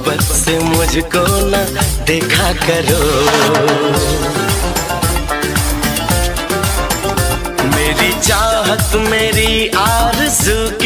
मोहब्बत से मुझको न देखा करो। मेरी चाहत मेरी आरज़ू